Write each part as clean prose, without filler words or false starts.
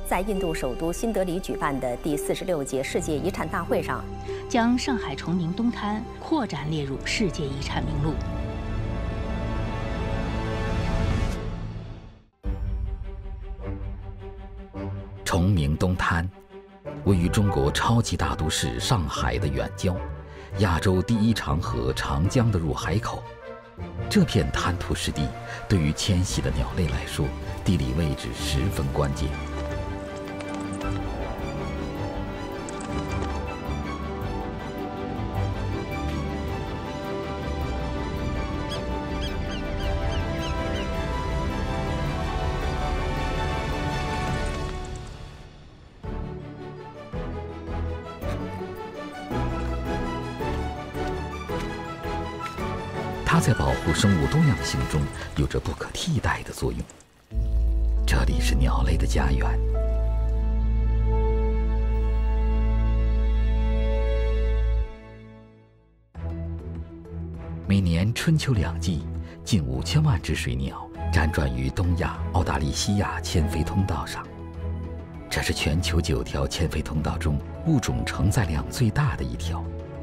在印度首都新德里举办的第46届世界遗产大会上， 将上海崇明东滩扩展列入世界遗产名录。 崇明东滩位于中国超级大都市上海的远郊，亚洲第一长河长江的入海口。这片滩涂湿地对于迁徙的鸟类来说，地理位置十分关键。它在保护生物多样性中有着不可替代的作用。这里是鸟类的家园。每年春秋两季，近5000万只水鸟辗转于东亚、澳大利西亚迁飞通道上。这是全球9条迁飞通道中物种承载量最大的一条。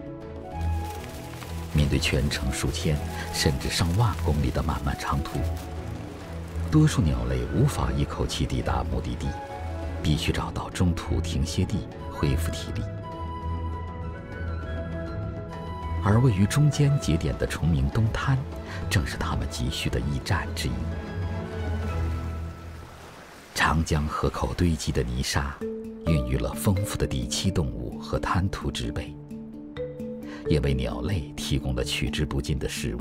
面对全程数千甚至上万公里的漫漫长途，多数鸟类无法一口气抵达目的地，必须找到中途停歇地恢复体力。而位于中间节点的崇明东滩，正是它们急需的驿站之一。长江河口堆积的泥沙，孕育了丰富的底栖动物和滩涂植被，也为鸟类提供了取之不尽的食物。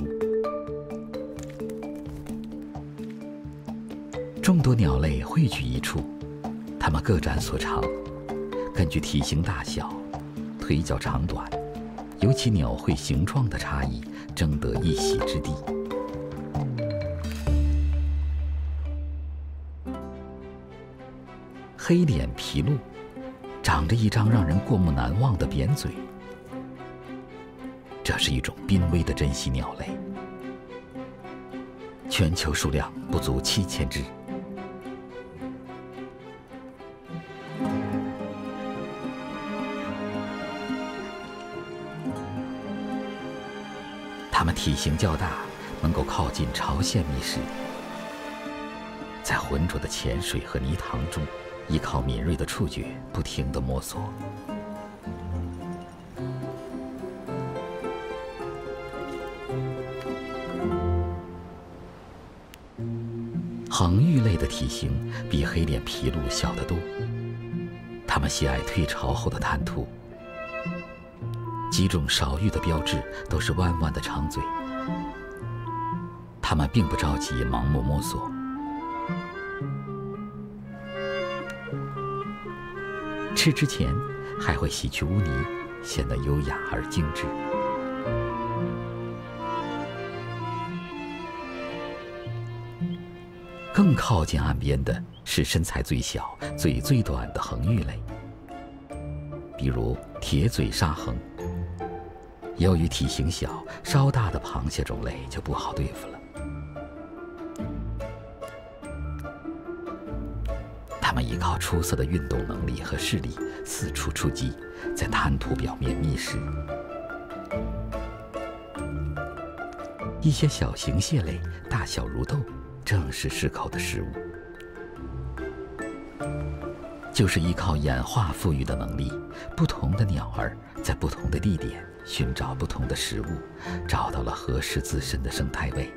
众多鸟类汇聚一处，它们各展所长，根据体型大小、腿脚长短，尤其鸟喙形状的差异，争得一席之地。黑脸琵鹭长着一张让人过目难忘的扁嘴，这是一种濒危的珍稀鸟类，全球数量不足7000只。它们体型较大，能够靠近潮线觅食，在浑浊的浅水和泥塘中，依靠敏锐的触觉不停地摸索。恒玉类的体型比黑脸琵鹭小得多，它们喜爱退潮后的滩涂。几种少遇的标志都是弯弯的长嘴，它们并不着急盲目摸索。吃之前还会洗去污泥，显得优雅而精致。更靠近岸边的是身材最小、嘴最短的恒玉类，比如铁嘴沙恒。由于体型小，稍大的螃蟹种类就不好对付了。它们依靠出色的运动能力和视力四处出击，在滩涂表面觅食。一些小型蟹类大小如豆，正是适口的食物。就是依靠演化赋予的能力，不同的鸟儿在不同的地点寻找不同的食物，找到了合适自身的生态位。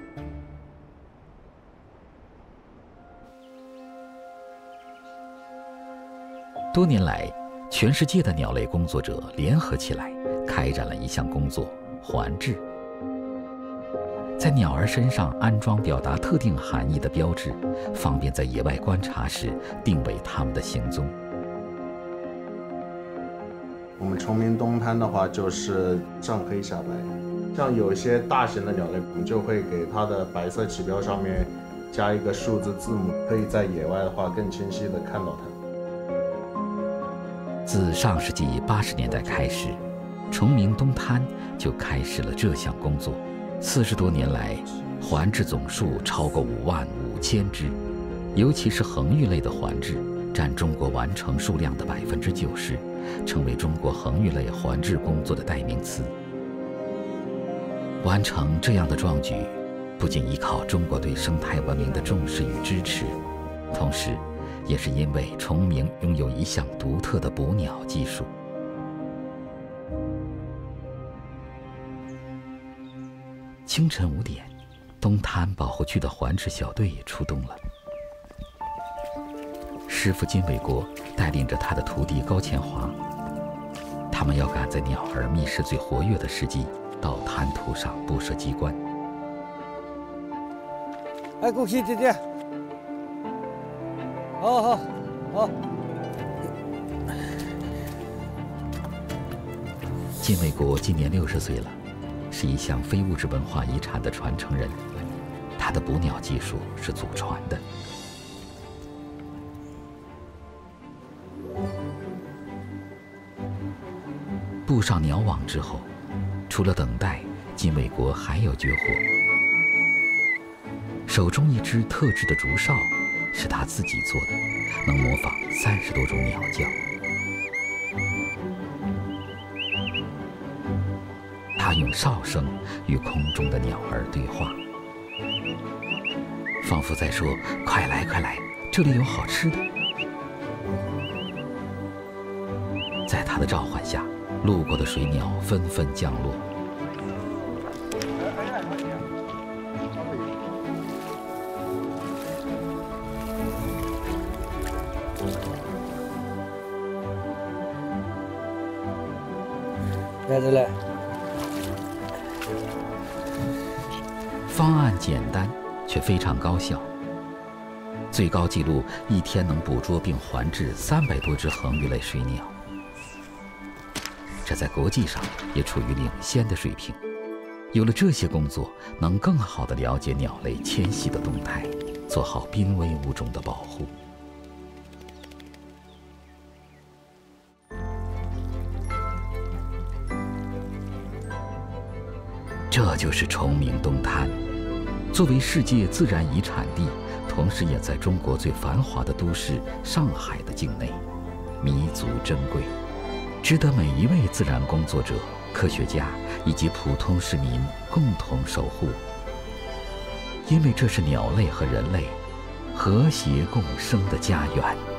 多年来，全世界的鸟类工作者联合起来，开展了一项工作——环志。在鸟儿身上安装表达特定含义的标志，方便在野外观察时定位它们的行踪。 我们崇明东滩的话，就是上黑下白。像有些大型的鸟类，我们就会给它的白色旗标上面加一个数字字母，可以在野外的话更清晰地看到它。 自上世纪80年代开始，崇明东滩就开始了这项工作。40多年来，环志总数超过55000只，尤其是恒玉类的环志占中国完成数量的90%，成为中国恒育类环治工作的代名词。完成这样的壮举，不仅依靠中国对生态文明的重视与支持，同时也是因为崇明拥有一项独特的捕鸟技术。清晨5点，东滩保护区的环治小队出动了。师傅金伟国带领着他的徒弟高乾华，他们要赶在鸟儿觅食最活跃的时机，到滩涂上布设机关。 哎，恭喜姐姐！好。 金伟国今年60岁了，是一项非物质文化遗产的传承人，他的捕鸟技术是祖传的。布上鸟网之后，除了等待，金伟国还要绝活。手中一只特制的竹哨，是他自己做的，能模仿30多种鸟叫。他用哨声与空中的鸟儿对话，仿佛在说：“快来，快来，这里有好吃的。”在他的召唤下，路过的水鸟纷纷降落。 来这来。 方案简单，却非常高效。最高纪录一天能捕捉并环治300多只恒育类水鸟，这在国际上也处于领先的水平。有了这些工作，能更好地了解鸟类迁徙的动态，做好濒危物种的保护。这就是崇明东滩，作为世界自然遗产地，同时也在中国最繁华的都市上海的境内，弥足珍贵，值得每一位自然工作者、科学家以及普通市民共同守护。因为这是鸟类和人类和谐共生的家园。